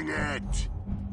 Bring it!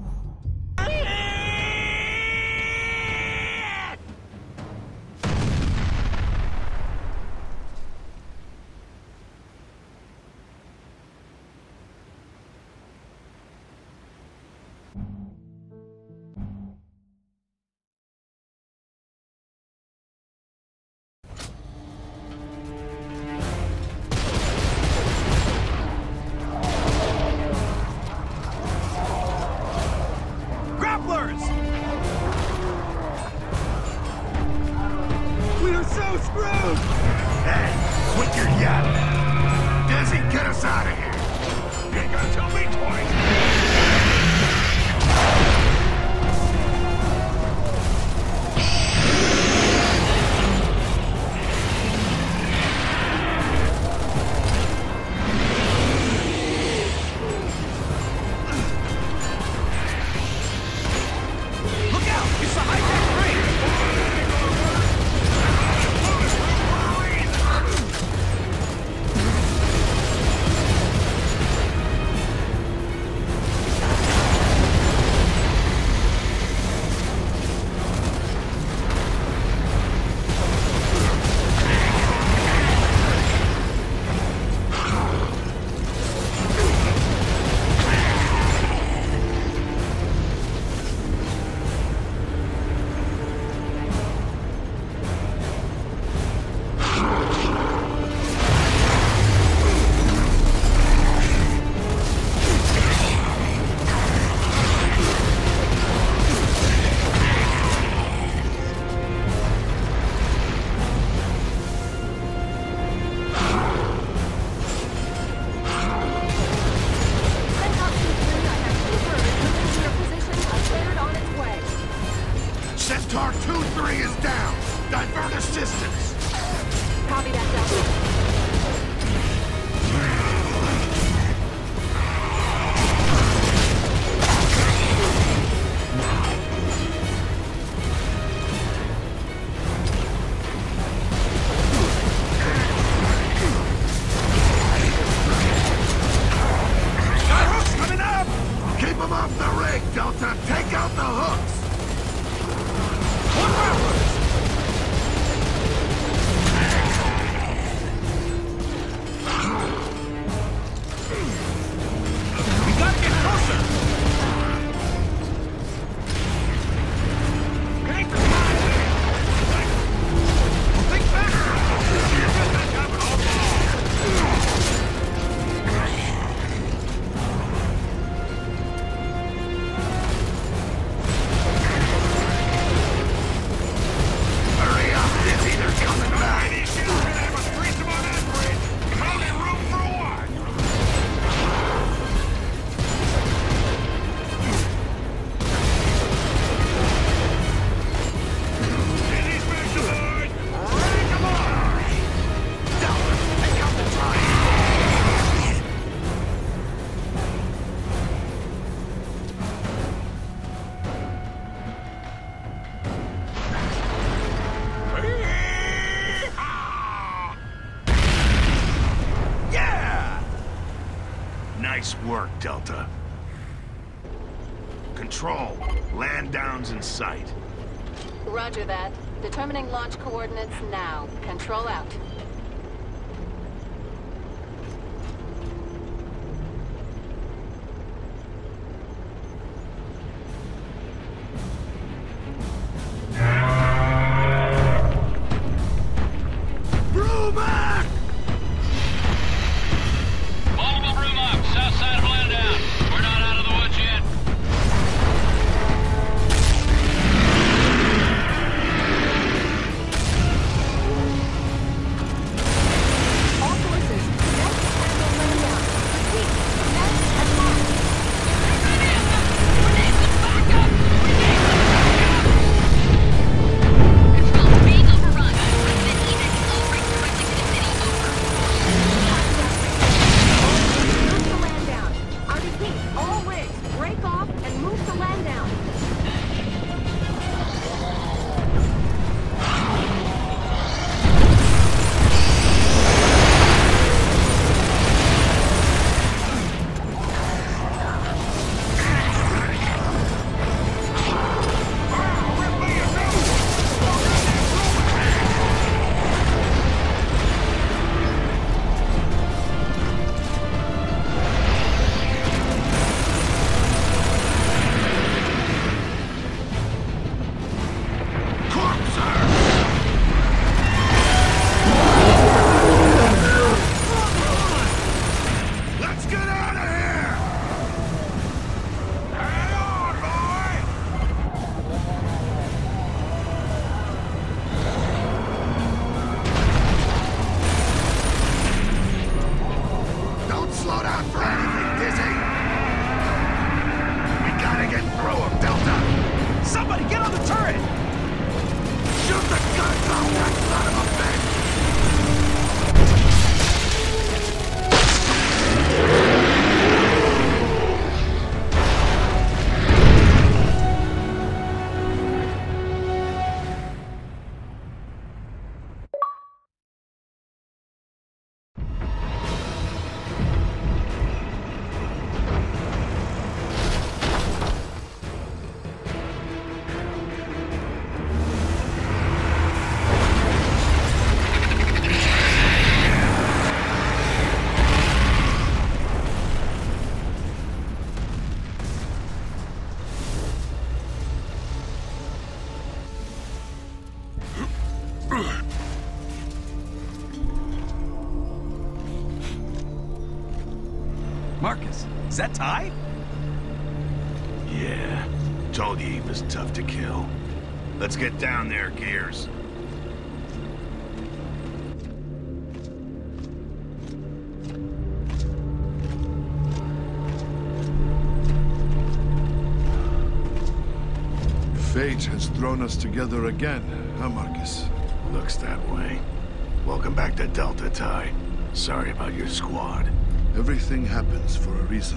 Centaur 2-3 is down. Divert assistance. Copy that, Delta. Keep them off the rig, Delta! Take out the hooks! We gotta get closer! Connect the think Nice work, Delta. Control, land down's in sight. Roger that. Determining launch coordinates now. Control out. Marcus, is that Ty? Yeah. Told you he was tough to kill. Let's get down there, Gears. Fate has thrown us together again, huh, Marcus? Looks that way. Welcome back to Delta, Ty. Sorry about your squad. Everything happens for a reason.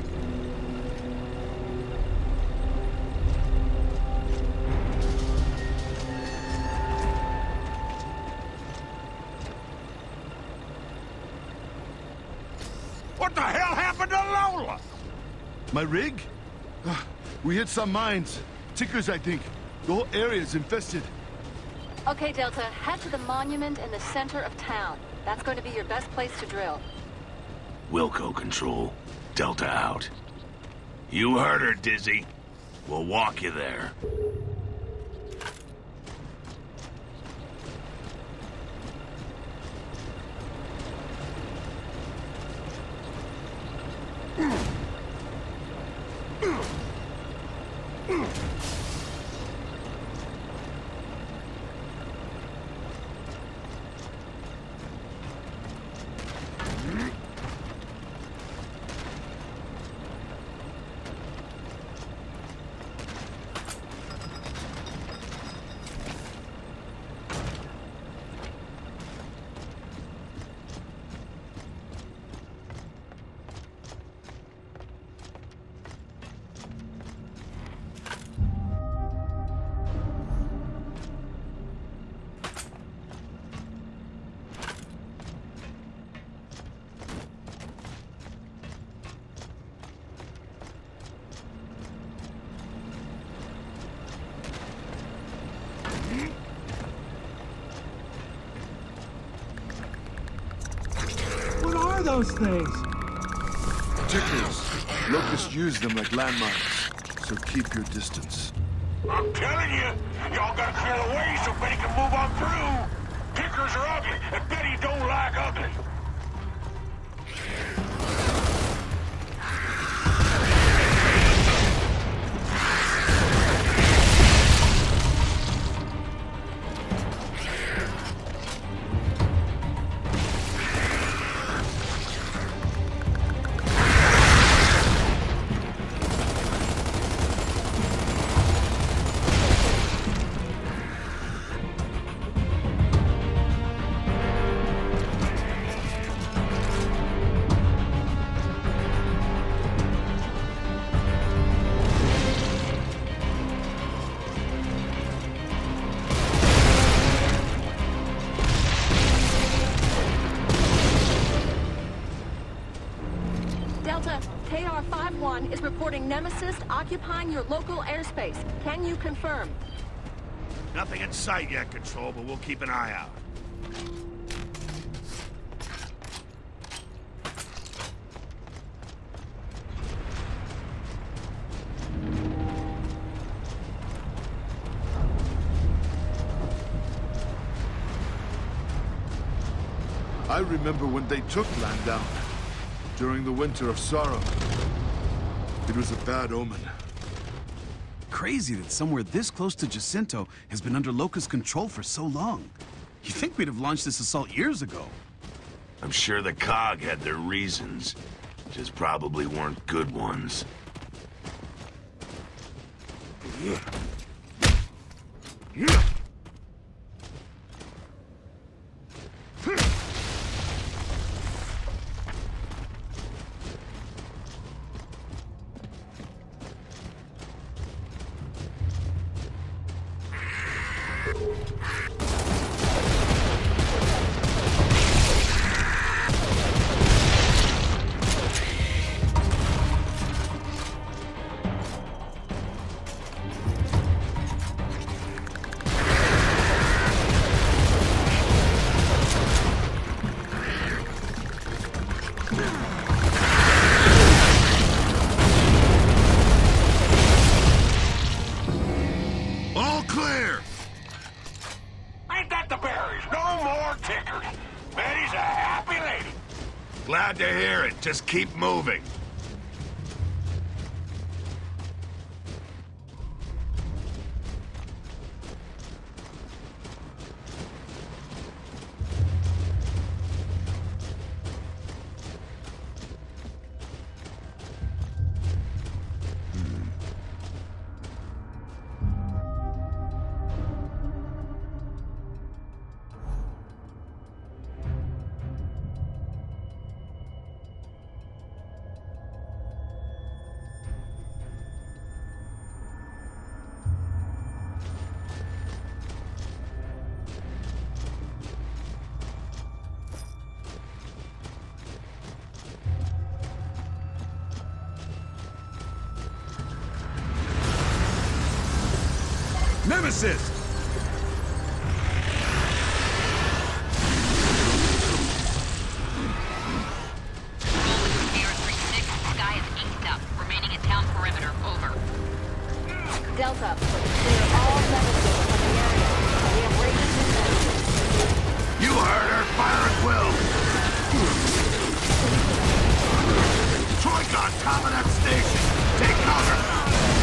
What the hell happened to Lola? My rig? We hit some mines. Tickers, I think. The whole area's infested. Okay, Delta, head to the monument in the center of town. That's going to be your best place to drill. Wilco control. Delta out. You heard her, Dizzy. We'll walk you there. What are those things? Tickers. Locusts use them like landmines, so keep your distance. I'm telling you, y'all gotta clear the way so Betty can move on through. Tickers are ugly, and Betty don't like ugly. Delta, KR-51 is reporting Nemesis occupying your local airspace. Can you confirm? Nothing in sight yet, Control, but we'll keep an eye out. I remember when they took land down, during the Winter of Sorrow. It was a bad omen. Crazy that somewhere this close to Jacinto has been under Locust control for so long. You'd think we'd have launched this assault years ago. I'm sure the COG had their reasons, just probably weren't good ones. Glad to hear it. Just keep moving. Nemesis! Delta, clear all Nemesis from the area. We have Raiders in there. You heard her. Fire at will. Troika on top of that station. Take cover.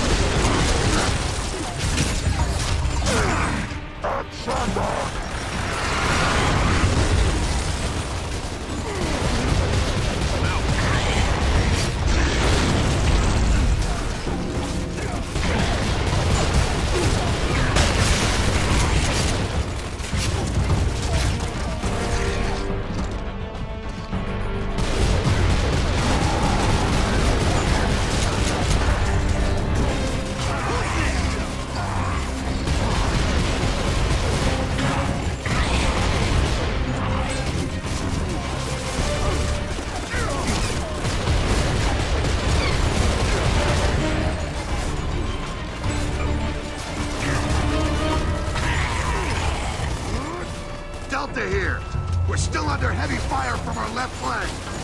Delta here. We're still under heavy fire from our left flank.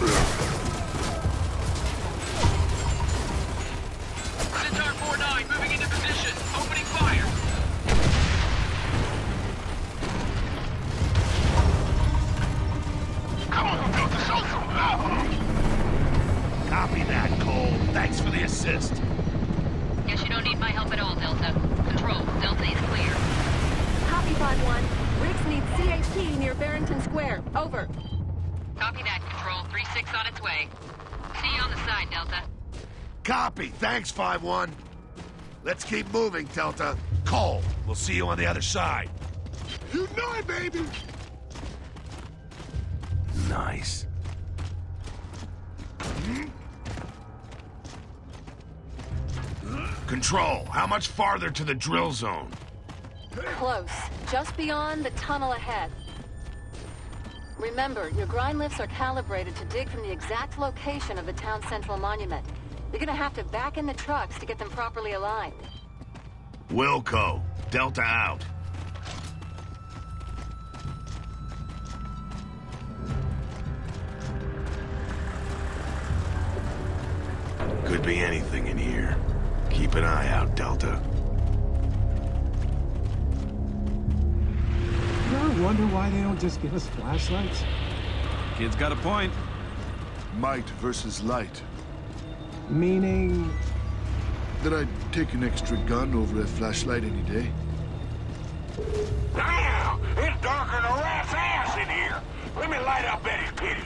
Centaur 4-9 moving into position. Opening fire. Come on, Delta, show some love. Copy that, Cole. Thanks for the assist. Guess you don't need my help at all, Delta. Control, Delta is clear. Copy 5-1. Riggs needs CHP near Barrington Square. Over. Copy that, Control. 3-6 on its way. See you on the side, Delta. Copy. Thanks, 5-1. Let's keep moving, Delta. Cole, we'll see you on the other side. You know it, baby! Nice. Control, how much farther to the drill zone? Close. Just beyond the tunnel ahead. Remember, your grind lifts are calibrated to dig from the exact location of the town's central monument. You're gonna have to back in the trucks to get them properly aligned. Wilco, Delta out. Could be anything in here. Keep an eye out, Delta. You ever wonder why they don't just give us flashlights? Kid's got a point. Might versus light. Meaning... That I'd take an extra gun over a flashlight any day. Damn! It's darker than a rat's ass in here! Let me light up Betty's pity.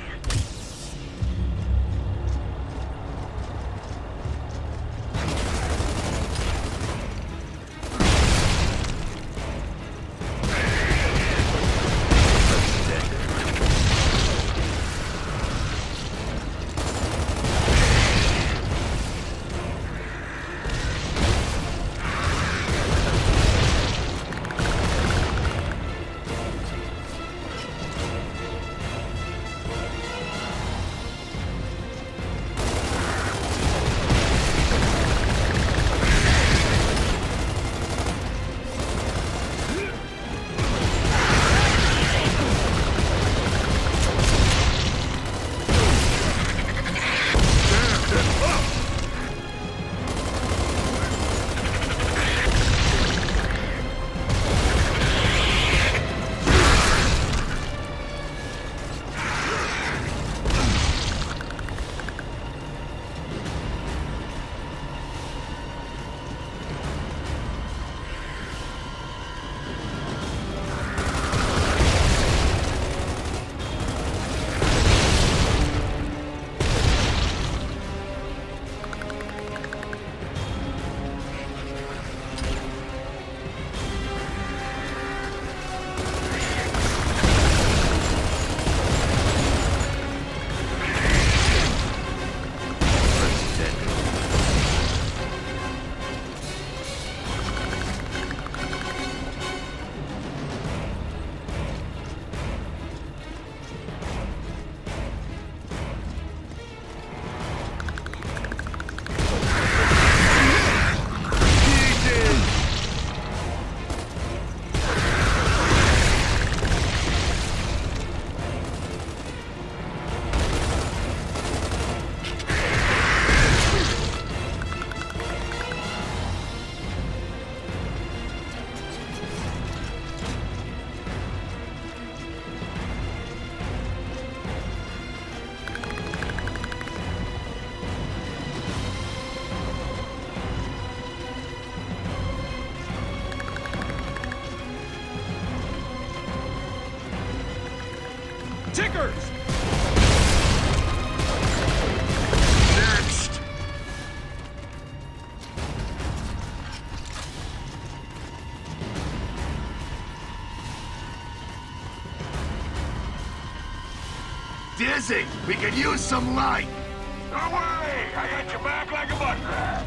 Easy! We could use some light! Don't worry! I got your back like a butler!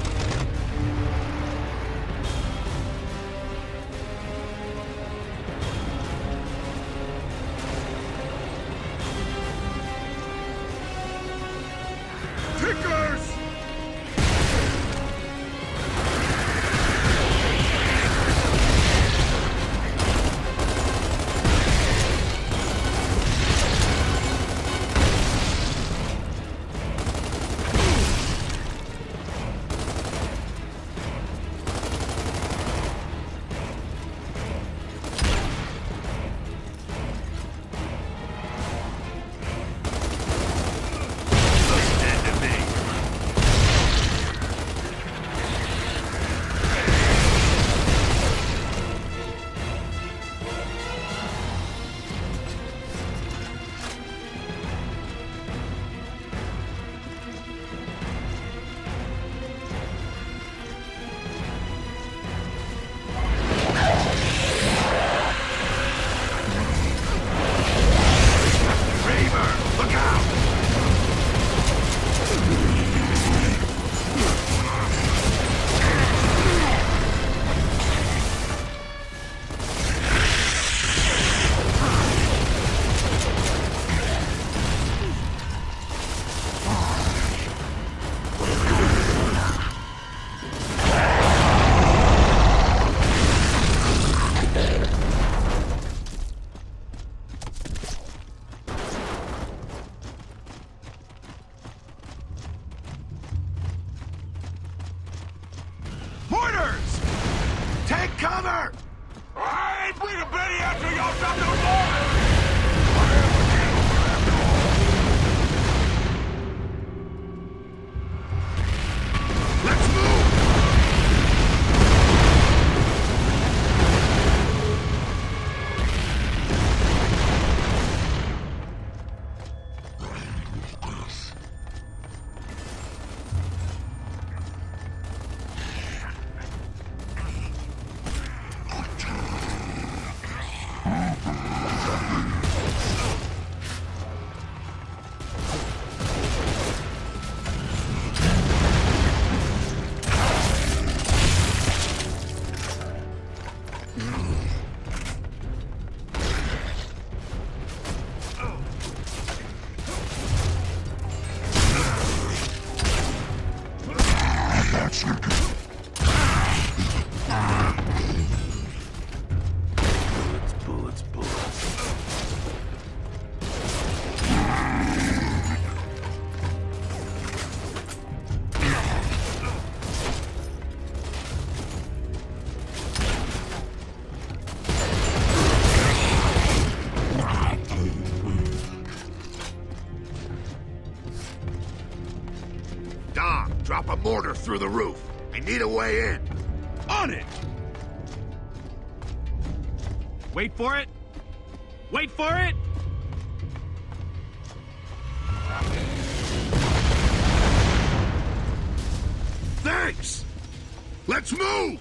Tickers! Mortars! Take cover! I ain't bringing Betty after y'all drop no more! Let's move! Bullets, bullets. Dom, drop a mortar through the roof. I need a way in. On it! Wait for it! Wait for it! Thanks! Let's move!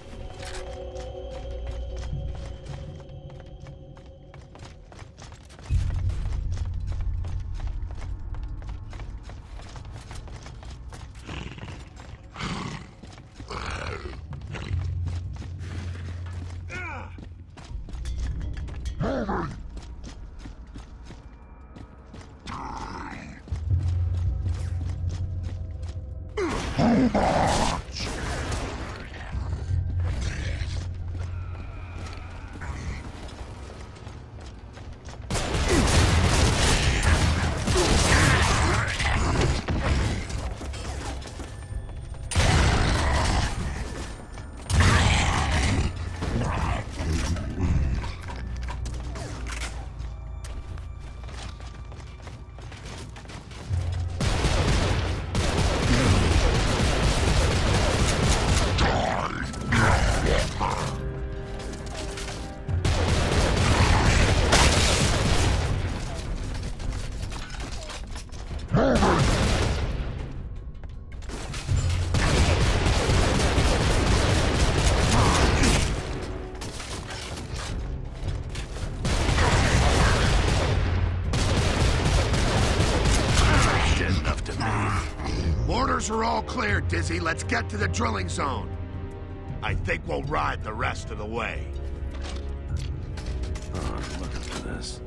Orders are all clear, Dizzy. Let's get to the drilling zone. I think we'll ride the rest of the way. Oh, I'm looking for this.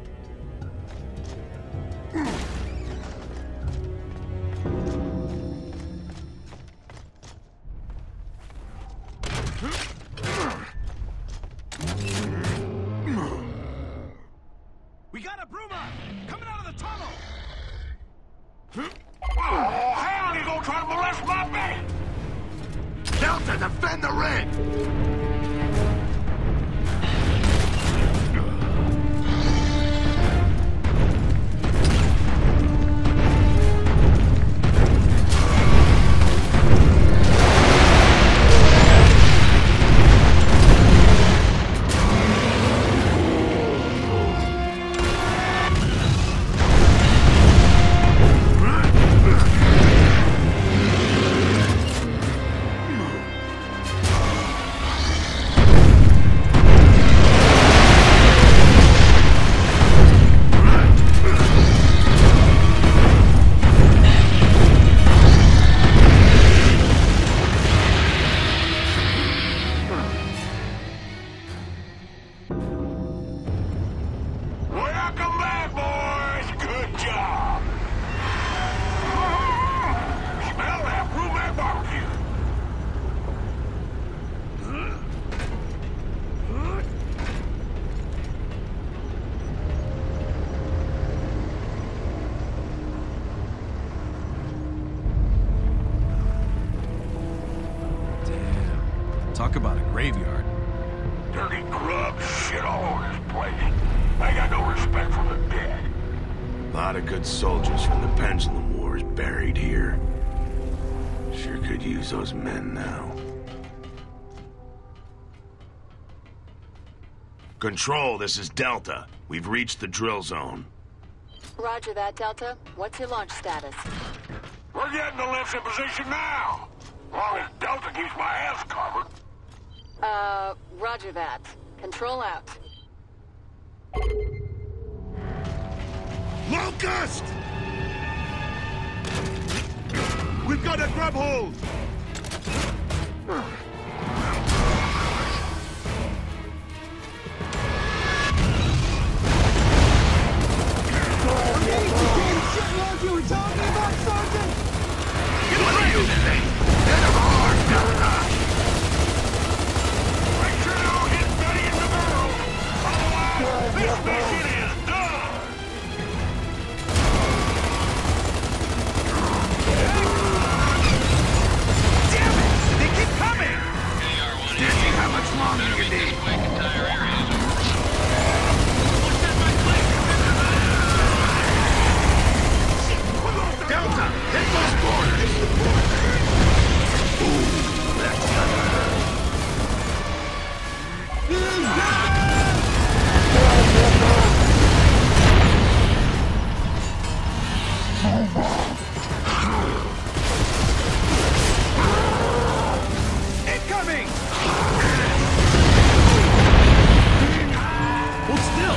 We got a Bruma coming out of the tunnel! Oh, hell, you gonna try to molest my man? Delta, defend the ring! Welcome back, boys. Good job. Smell that Brumac barbecue. Damn. Talk about a graveyard. Dirty grub, shit all over this place. I got no respect for the dead. A lot of good soldiers from the Pendulum Wars buried here. Sure could use those men now. Control, this is Delta. We've reached the drill zone. Roger that, Delta. What's your launch status? We're getting the lifts in position now. As long as Delta keeps my ass covered. Roger that. Control out. Locust! We've got a grub hold! You were talking about, Sergeant? What are you saying? Get him hard, Delta! Make sure you don't hit Betty and the girl. Otherwise, this mission is done. Damn it! They keep coming! Dizzy, how much longer do you need? Delta, hit those corners! Ooh, that's gonna Incoming! Hold still!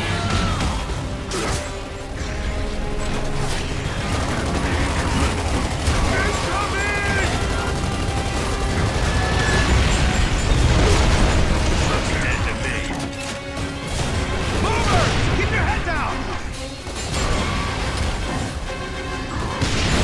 Movers! Keep your head down!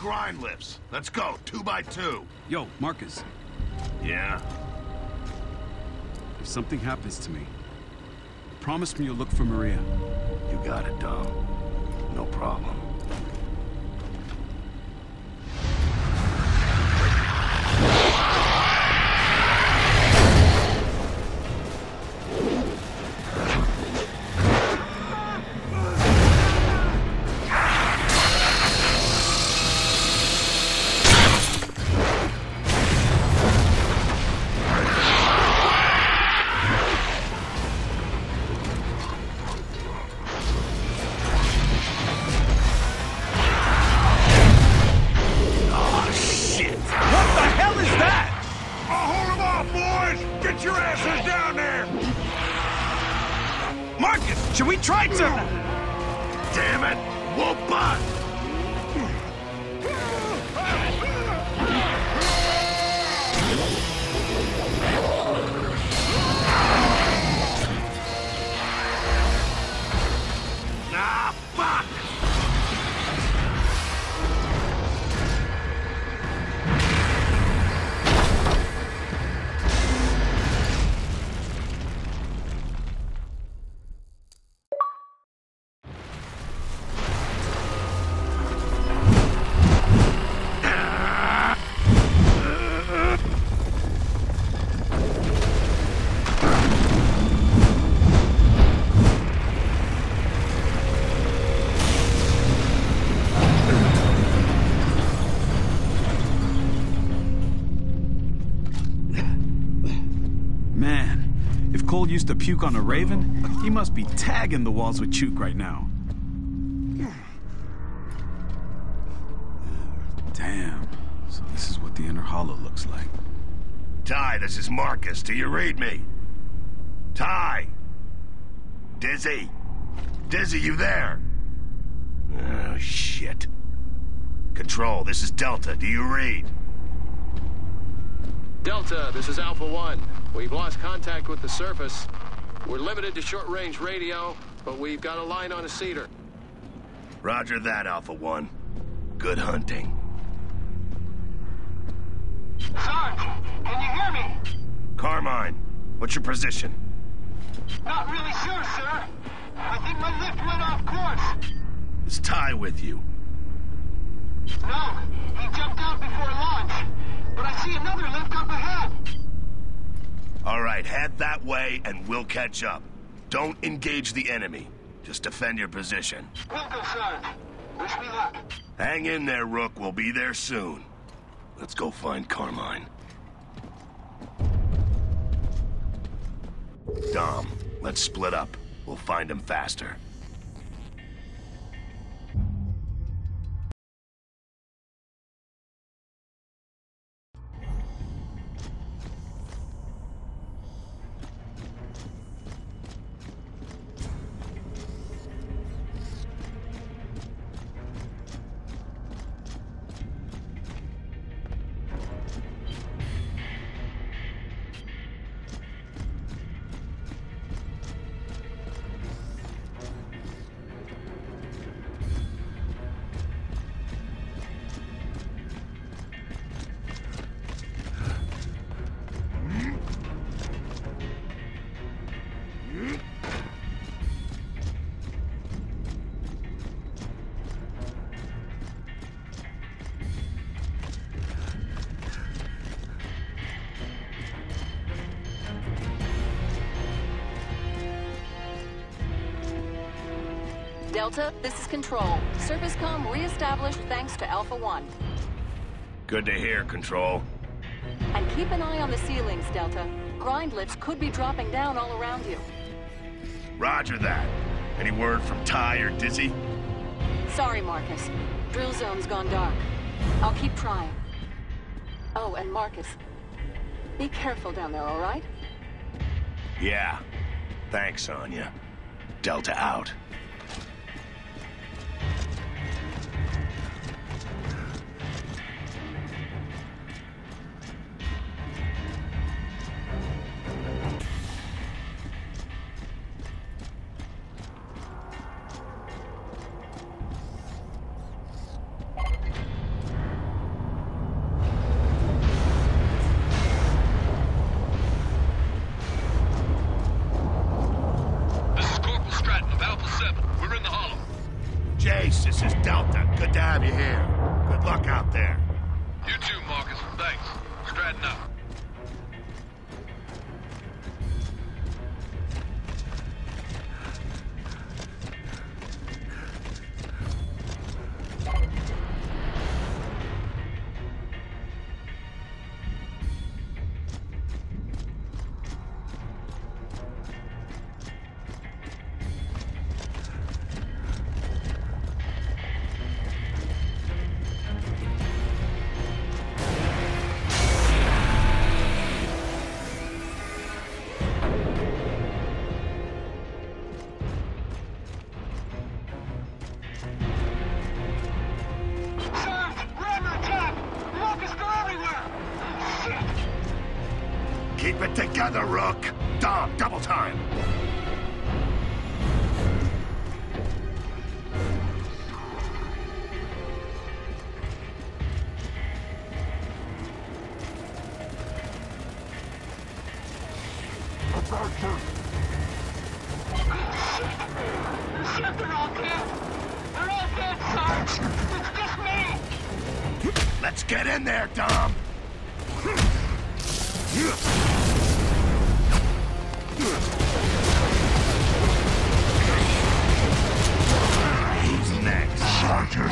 grind lifts. Let's go, 2 by 2. Yo, Marcus, Yeah? if something happens to me, promise me you'll look for Maria. You got it, Dom. No problem. Should we try to... Damn it! Whoop-a! Ah, fuck! Cole used to puke on a Raven, he must be tagging the walls with Chook right now. Damn. So this is what the inner hollow looks like. Ty, this is Marcus. Do you read me? Ty! Dizzy! Dizzy, you there? Oh, shit. Control, this is Delta. Do you read? Delta, this is Alpha 1. We've lost contact with the surface. We're limited to short-range radio, but we've got a line on a cedar. Roger that, Alpha 1. Good hunting. Sarge, can you hear me? Carmine, what's your position? Not really sure, sir. I think my lift went off course. Is Ty with you? No, he jumped out before launch. But I see another lift up ahead. All right, head that way and we'll catch up. Don't engage the enemy. Just defend your position. Will do, Sarge. Wish me luck. Hang in there, Rook. We'll be there soon. Let's go find Carmine. Dom, let's split up. We'll find him faster. Delta, this is Control. Surface comm re-established thanks to Alpha 1. Good to hear, Control. And keep an eye on the ceilings, Delta. Grind lifts could be dropping down all around you. Roger that. Any word from Ty or Dizzy? Sorry, Marcus. Drill zone's gone dark. I'll keep trying. Oh, and Marcus, be careful down there, all right? Yeah. Thanks, Anya. Delta out. Chase, this is Delta. Good to have you here. Good luck out there. You too, Marcus. Thanks. Stratton up. Keep it together, Rook. Dom, double time. Shit, they're all dead. They're all dead, Sarge. It's just me. Let's get in there, Dom. Who's next? Sergeant.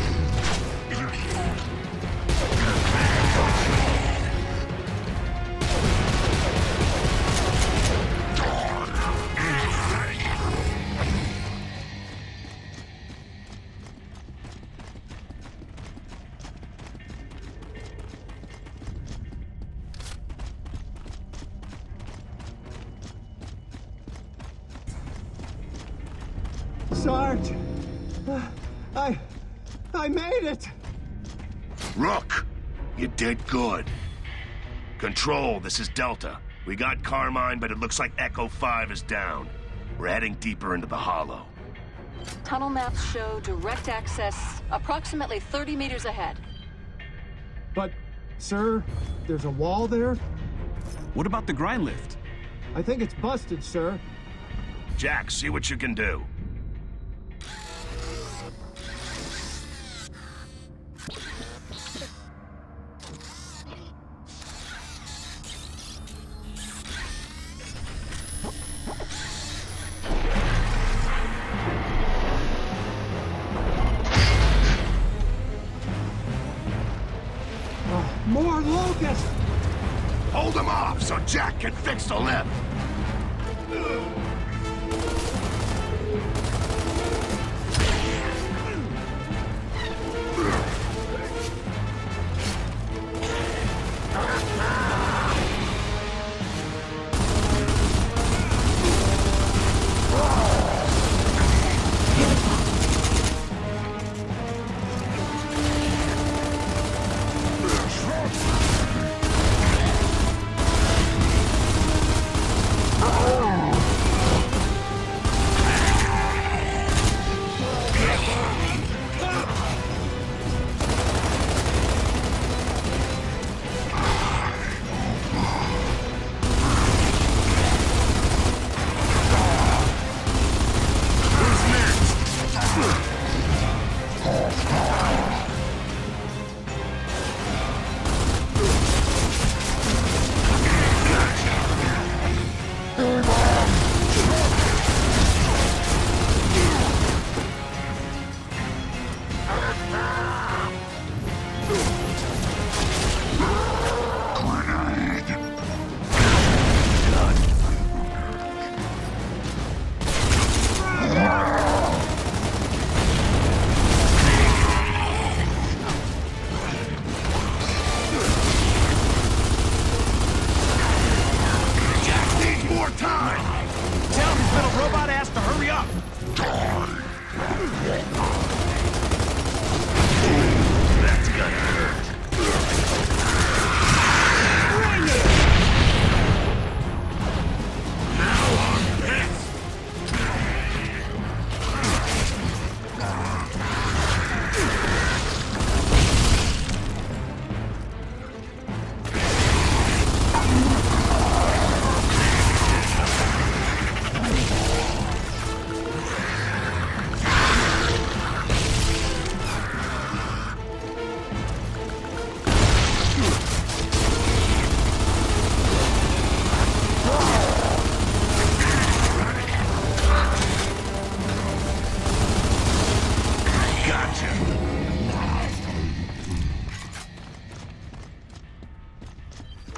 Sarge, I made it. Rook, you did good. Control, this is Delta. We got Carmine, but it looks like Echo 5 is down. We're heading deeper into the hollow. Tunnel maps show direct access approximately 30 meters ahead. But, sir, there's a wall there? What about the grind lift? I think it's busted, sir. Jack, see what you can do. More locusts! Hold them off so Jack can fix the lift.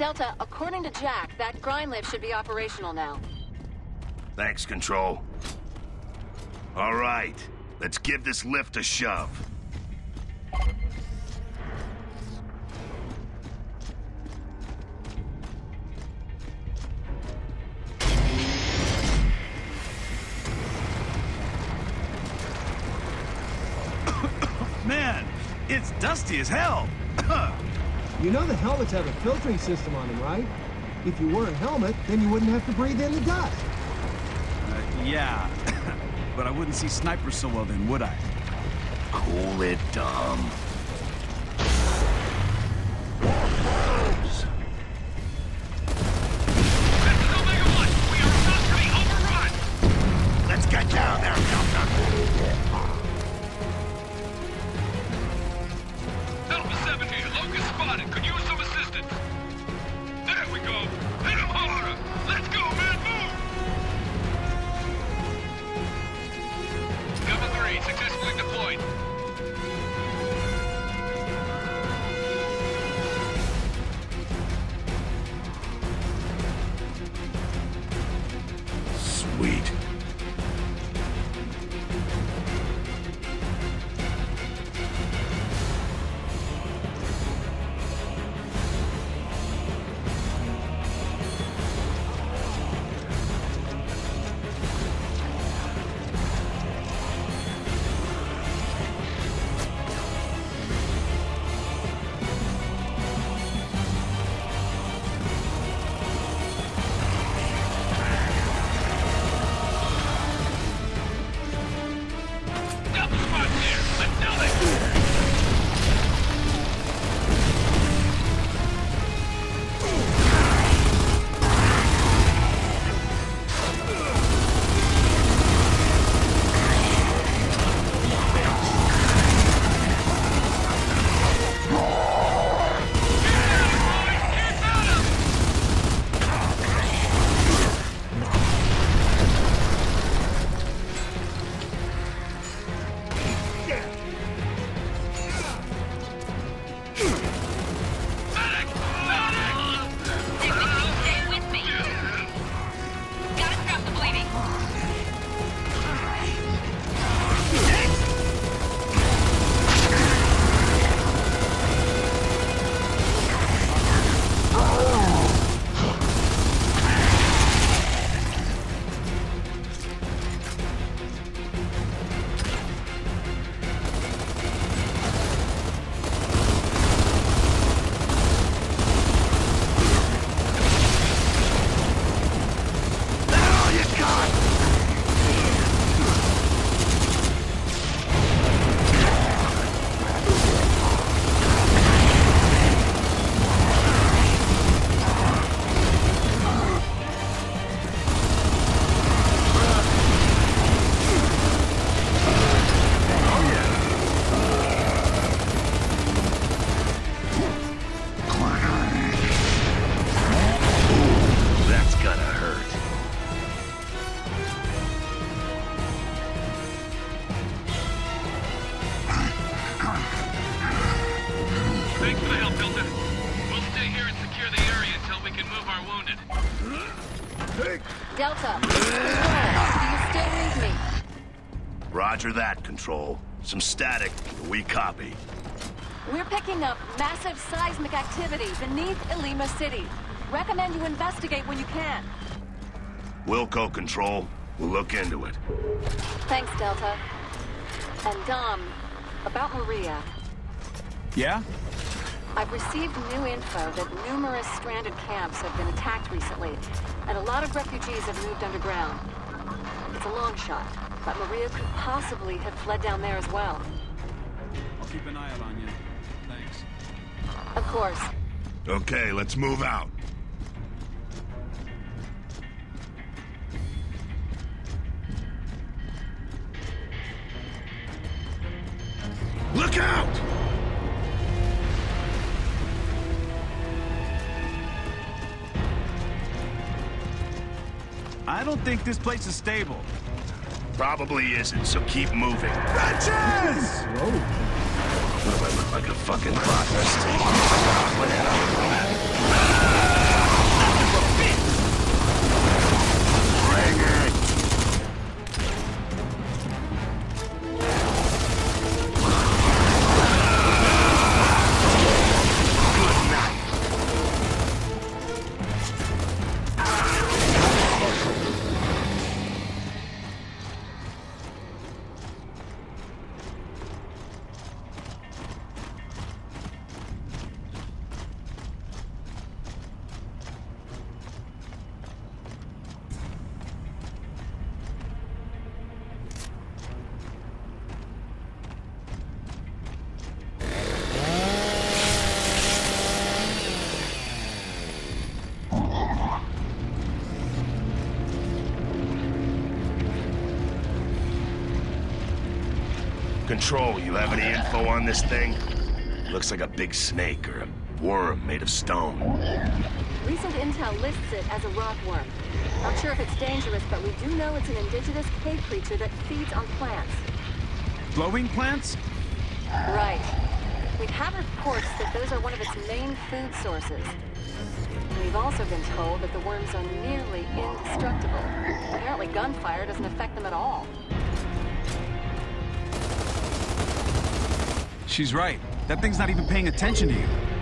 Delta, according to Jack, that grind lift should be operational now. Thanks, Control. All right, let's give this lift a shove. Man, it's dusty as hell. You know the helmets have a filtering system on them, right? If you wore a helmet, then you wouldn't have to breathe in the dust. Yeah. But I wouldn't see snipers so well then, would I? Cool it, Dom. Let's get down there, Delta. Alpha 7 here. Locust spotted. Could use some assistance. There we go. Hit him harder. Let's go, man. Move. Cover 3 successfully deployed. Sweet. Thanks for the help, Delta. We'll stay here and secure the area until we can move our wounded. Delta, do you still read me? Roger that, Control. Some static, but we copy. We're picking up massive seismic activity beneath Ilima City. Recommend you investigate when you can. Wilco, Control. We'll look into it. Thanks, Delta. And Dom, about Maria. Yeah? I've received new info that numerous stranded camps have been attacked recently, and a lot of refugees have moved underground. It's a long shot, but Maria could possibly have fled down there as well. I'll keep an eye out on you. Thanks. Of course. Okay, let's move out. Look out! I don't think this place is stable. Probably isn't, so keep moving. Bitches! What do I look like, a fucking bot? Control, you have any info on this thing? Looks like a big snake or a worm made of stone. Recent intel lists it as a rockworm. Not sure if it's dangerous, but we do know it's an indigenous cave creature that feeds on plants. Glowing plants? Right. We have reports that those are one of its main food sources. We've also been told that the worms are nearly indestructible. Apparently gunfire doesn't affect them at all. She's right. That thing's not even paying attention to you.